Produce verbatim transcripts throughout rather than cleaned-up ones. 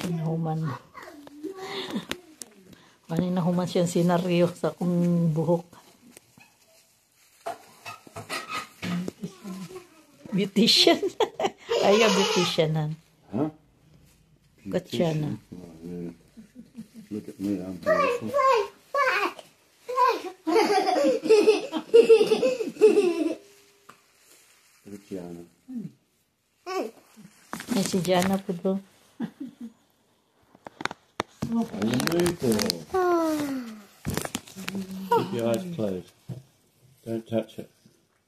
Nahuman. Ano nahuman siyang senaryo sa akong buhok. Beautician. Ayaw beauticianan. Huh? Katsyan. Look at me, I'm beautiful. Look at Gianna. Ay, si Gianna po doon. And the mood there. Keep your eyes closed. Don't touch it.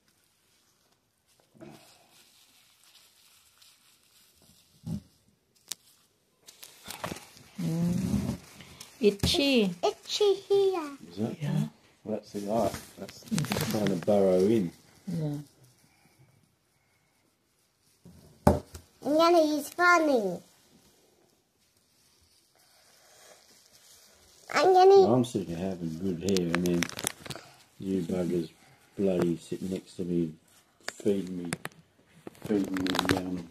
Mm. Itchy. Itchy here. Is that? Yeah. Well, that's the eye. That's trying to burrow in. Yeah. And then he's funny. I'm gonna. I'm sitting here having good hair, and then you buggers bloody sitting next to me, feeding me, feeding me um,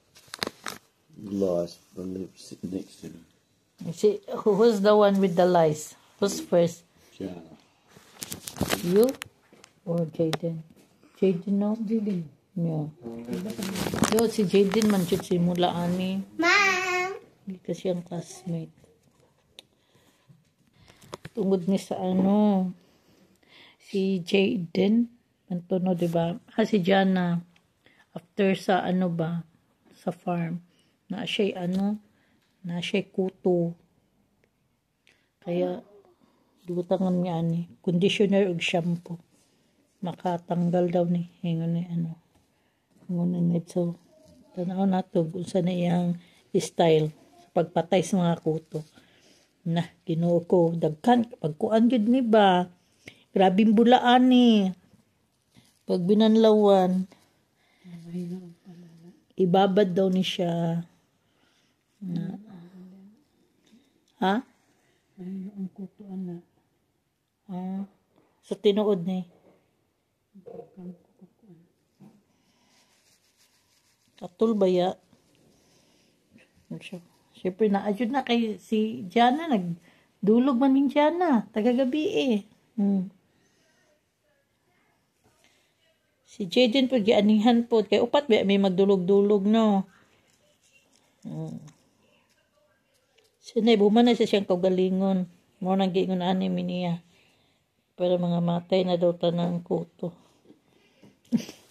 lies from sitting next to me. See, who who's the one with the lice? Who's first? Gianna. You or Jaden? Jaden, no? Jaden. Yeah. Yo, si Jaden man siya simula ani. Mom. Hindi kasi ang classmate. Tungod ni sa ano, si Jaden, Antono, di ba? Ah, si Gianna, after sa ano ba, sa farm, na siya ano, na siya kuto. Kaya, dutangan niya ani, conditioner ug shampoo. Makatanggal daw ni, hingon ni ano, hingon ni so, tanaw na to, unsa na iyang style, sa pagpatay sa mga kuto. Na, Ginoo ko, dagkan, pagkuan yun ni ba, grabing bulaan ni, pag binanlawan, ibabad daw ni siya, na, ha? Ang kutuan na. Ah, sa tinuod ni. Katul ba ya? Siyempre na, ayun na kay si Gianna, nagdulog man min Gianna, tagagabi eh. Hmm. Si Jaden po, gianihan po, kay upat ba, may magdulog-dulog, no? Hmm. Sinay, buman na siya siyang kagalingon. Mo nang giingon anime niya. Para mga matay na daw tanang kuto.